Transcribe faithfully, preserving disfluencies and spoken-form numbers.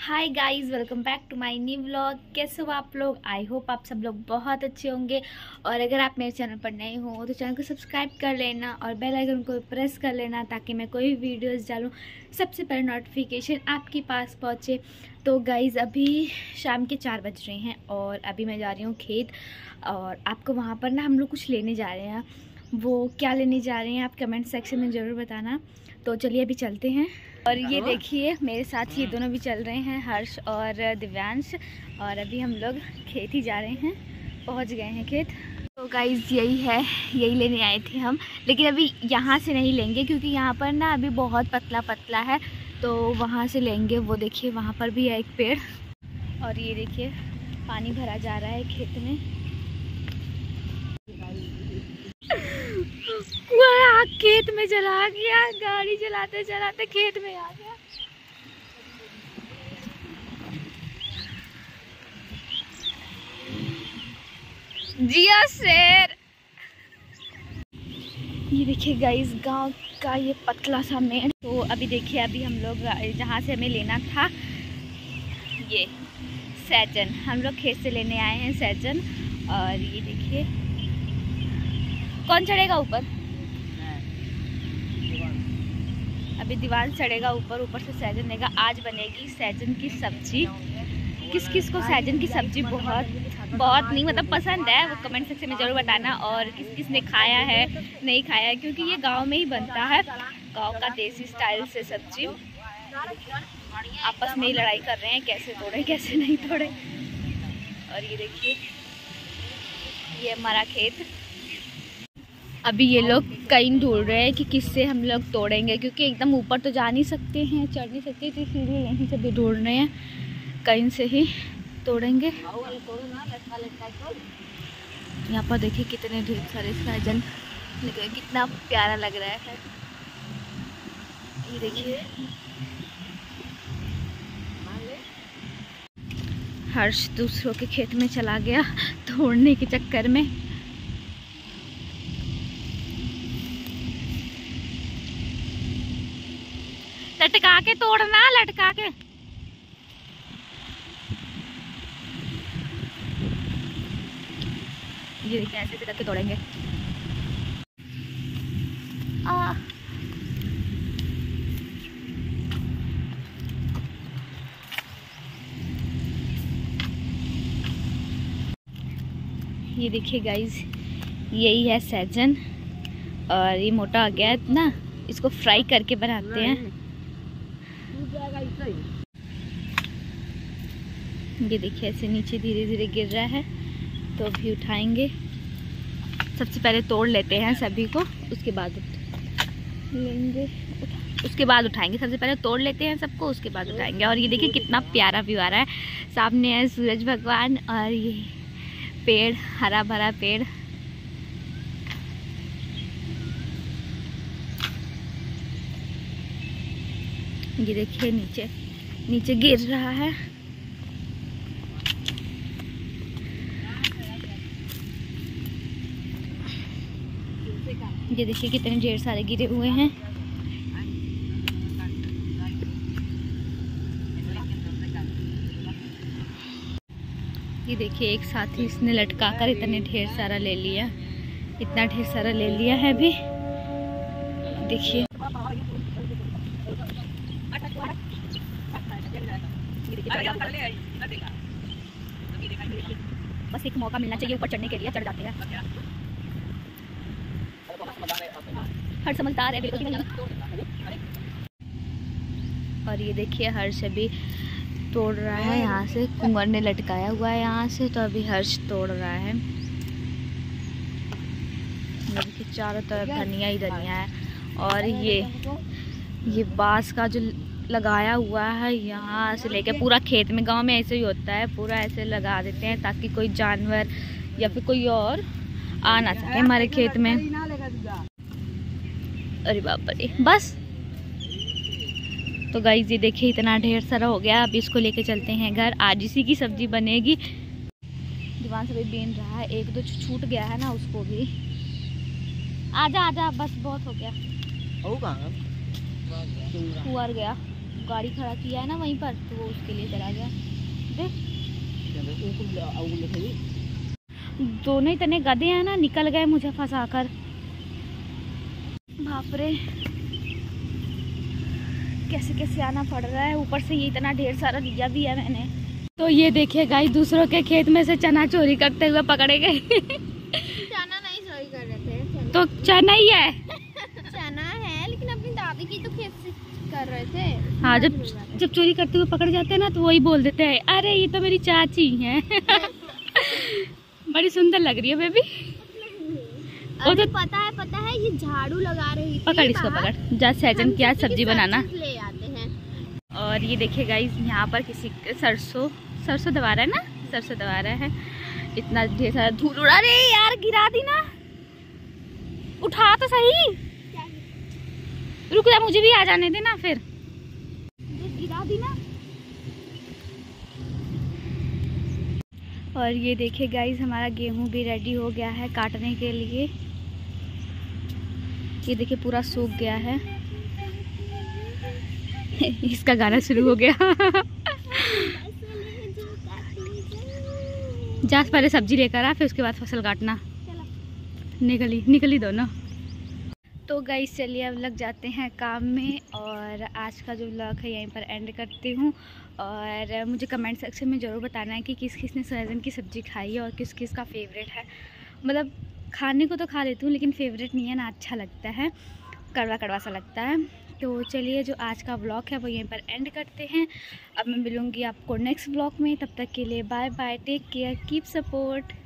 Hi guys, welcome back to my new vlog. कैसे हो आप लोग? आई होप आप सब लोग बहुत अच्छे होंगे। और अगर आप मेरे चैनल पर नए हो तो चैनल को सब्सक्राइब कर लेना और बेल आइकन को प्रेस कर लेना ताकि मैं कोई वीडियोस डालूं सबसे पहले नोटिफिकेशन आपके पास पहुंचे। तो गाइस अभी शाम के चार बज रहे हैं और अभी मैं जा रही हूँ खेत और आपको वहाँ पर ना हम लोग कुछ लेने जा रहे हैं। वो क्या लेने जा रहे हैं आप कमेंट सेक्शन में ज़रूर बताना। तो चलिए अभी चलते हैं। और ये देखिए मेरे साथ ये दोनों भी चल रहे हैं, हर्ष और दिव्यांश। और अभी हम लोग खेत ही जा रहे हैं, पहुंच गए हैं खेत। तो गाइज यही है, यही लेने आए थे हम, लेकिन अभी यहाँ से नहीं लेंगे क्योंकि यहाँ पर ना अभी बहुत पतला पतला है, तो वहाँ से लेंगे। वो देखिए वहाँ पर भी है एक पेड़। और ये देखिए पानी भरा जा रहा है खेत में। वह खेत में चला गया, गाड़ी चलाते चलाते खेत में आ गया। जिया शेर। ये देखिए गाइस गांव का ये पतला सा मेन। तो अभी देखिए अभी हम लोग जहाँ से हमें लेना था ये सहजन, हम लोग खेत से लेने आए हैं सहजन। और ये देखिए कौन चढ़ेगा ऊपर? अभी दीवार चढ़ेगा ऊपर, ऊपर से सहजन लेगा। आज बनेगी सहजन की सब्जी। किस किस को सहजन की सब्जी बहुत बहुत नहीं मतलब पसंद है वो कमेंट सेक्शन में ज़रूर बताना। और किस किस ने खाया है नहीं खाया है, क्योंकि ये गांव में ही बनता है, गांव का देसी स्टाइल से सब्जी। आपस में ही लड़ाई कर रहे हैं कैसे तोड़े कैसे नहीं तोड़े। और ये देखिए ये हमारा खेत। अभी ये लोग कहीं ढूंढ रहे हैं कि किससे हम लोग तोड़ेंगे, क्योंकि एकदम ऊपर तो जा नहीं सकते हैं, चढ़ नहीं सकते, तो इसीलिए यहीं से भी ढूंढ रहे हैं, कहीं से ही तोड़ेंगे। यहाँ पर देखिए कितने ढेर सारे सहजन लगे, कितना प्यारा लग रहा है। ये देखिए हर्ष दूसरों के खेत में चला गया तोड़ने के चक्कर में। लटका के तोड़ना, लटका के। ये देखिए ऐसे ऐसे करके तोड़ेंगे। आ ये देखिए गाइज यही है सहजन। और ये मोटा आ गया है ना, इसको फ्राई करके बनाते हैं। ये देखिए ऐसे नीचे धीरे धीरे गिर रहा है, तो अभी उठाएंगे। सबसे पहले तोड़ लेते हैं सभी को, उसके बाद लेंगे, उसके बाद उठाएंगे। सबसे पहले तोड़ लेते हैं सबको, उसके बाद उठाएंगे। और ये देखिए कितना प्यारा व्यू आ रहा है। सामने है सूरज भगवान और ये पेड़, हरा भरा पेड़। ये देखिए नीचे नीचे गिर रहा है। ये देखिए कितने ढेर सारे गिरे हुए हैं। ये देखिए एक साथ ही इसने लटका कर इतने ढेर सारा ले लिया, इतना ढेर सारा ले लिया है अभी। देखिए बस एक मौका मिलना चाहिए ऊपर चढ़ने के लिए, चढ़ जाते हैं। हर समझदार है बिल्कुल। और ये देखिए हर्ष अभी तोड़ रहा है, यहाँ से कुंवर ने लटकाया हुआ है यहाँ से, तो अभी हर्ष तोड़ रहा है। देखिए चारों तरफ धनिया ही धनिया है। और ये ये बांस का जो लगाया हुआ है यहाँ से लेके पूरा खेत में, गांव में ऐसे ही होता है, पूरा ऐसे लगा देते हैं ताकि कोई जानवर या फिर कोई और आ ना सके हमारे खेत में। अरे बाप रे, बस। तो गाइस ये देखिए इतना ढेर सारा हो गया। अब इसको लेके चलते हैं घर, आज इसी की सब्जी बनेगी। दीवान से भी बीन रहा है, एक दो छूट गया है ना उसको भी। आजा आजा, बस बहुत हो गया, हुआ गया। गाड़ी खड़ा किया है ना वहीं पर, तो वो उसके लिए चला गया। देख दोनों इतने गधे हैं ना, निकल गए मुझे फंसा कर। बाप रे, कैसे कैसे आना पड़ रहा है। ऊपर से ये इतना ढेर सारा लिया भी है मैंने। तो ये देखिए गाइस, दूसरों के खेत में से चना चोरी करते हुए पकड़े गए। चना नहीं चोरी कर रहे थे, तो चना ही है। चना है लेकिन अपनी दादी की तो खेत से कर रहे थे। हाँ, जब जब चोरी करते हुए पकड़ जाते हैं ना तो वही बोल देते हैं, अरे ये तो मेरी चाची है। बड़ी सुंदर लग रही है बेबी। वो तो पता है पता है ये झाड़ू लगा रही थी। पकड़ इसको, पकड़ जा। सहजन की आज सब्जी बनाना। ले आते हैं। और ये देखिए गाइस, यहाँ पर किसी सरसों सरसों दबा रहा है ना, सरसों दबा रहा है। इतना ढेर सारा धूल उड़ा। अरे यार गिरा दी ना, उठा तो सही। रुक जा, मुझे भी आ जाने देना फिर। गिरा दी ना। और ये देखिए गाइस, हमारा गेहूं भी रेडी हो गया है काटने के लिए। ये देखिए पूरा सूख गया है। इसका गाना शुरू हो गया। जा पहले सब्जी लेकर आ, फिर उसके बाद फसल काटना। निकली निकली दोनों। तो गाइस चलिए अब लग जाते हैं काम में, और आज का जो व्लॉग है यहीं पर एंड करती हूँ। और मुझे कमेंट सेक्शन में ज़रूर बताना है कि किस किस ने सहजन की सब्ज़ी खाई है और किस किस का फेवरेट है। मतलब खाने को तो खा लेती हूँ लेकिन फेवरेट नहीं है ना, अच्छा लगता है, कड़वा कड़वा सा लगता है। तो चलिए जो आज का व्लॉग है वो यहीं पर एंड करते हैं। अब मैं मिलूँगी आपको नेक्स्ट व्लॉग में, तब तक के लिए bye bye, take care, keep support.